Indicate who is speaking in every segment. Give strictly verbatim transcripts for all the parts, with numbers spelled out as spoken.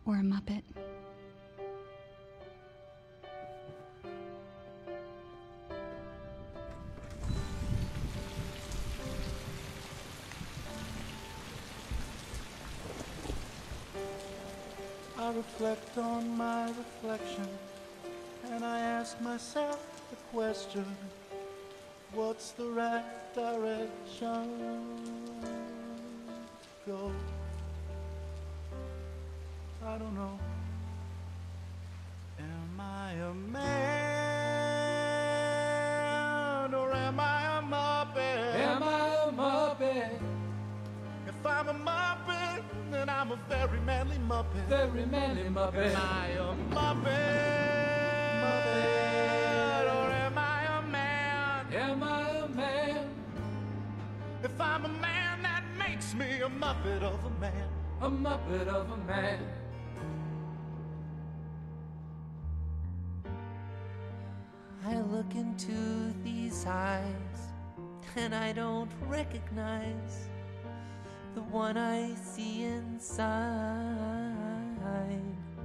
Speaker 1: or a Muppet.
Speaker 2: I reflect on my reflection, and I ask myself the question, what's the right direction to go? I don't know. Am I a man or am I a Muppet?
Speaker 3: Am I a Muppet?
Speaker 2: If I'm a Muppet, then I'm a very manly Muppet.
Speaker 3: Very manly Muppet.
Speaker 2: Am I a Muppet? Muppet. Or am I a man?
Speaker 3: Am I a man?
Speaker 2: If I'm a man, that makes me a Muppet of a man.
Speaker 3: A Muppet of a man.
Speaker 4: I look into these eyes, and I don't recognize the one I see inside.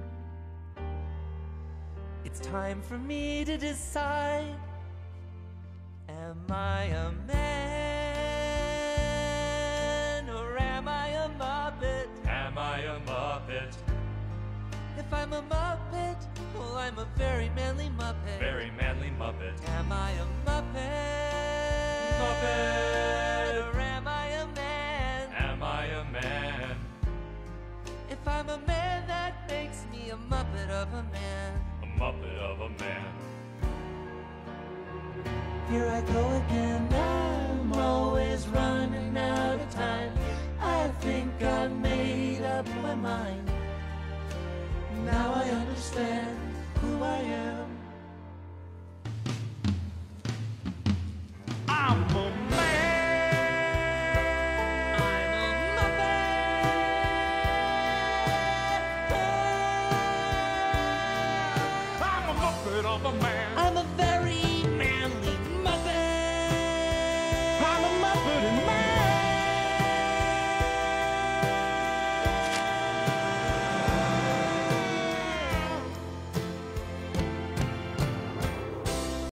Speaker 4: It's time for me to decide, am I a man or am I a Muppet?
Speaker 3: Am I a Muppet?
Speaker 4: If I'm a Muppet, well, I'm a very manly Muppet.
Speaker 3: Very manly Muppet.
Speaker 4: Am I a Muppet?
Speaker 3: Muppet.
Speaker 4: Or am I a man?
Speaker 3: Am I a man?
Speaker 4: If I'm a man, that makes me a Muppet of a man.
Speaker 3: A Muppet of a man.
Speaker 4: Here I go again, I'm always running out of time. I think I've made up my mind. Now I understand who I am.
Speaker 2: I'm a man.
Speaker 4: I'm a Muppet.
Speaker 2: I'm a Muppet of a man.
Speaker 4: I'm a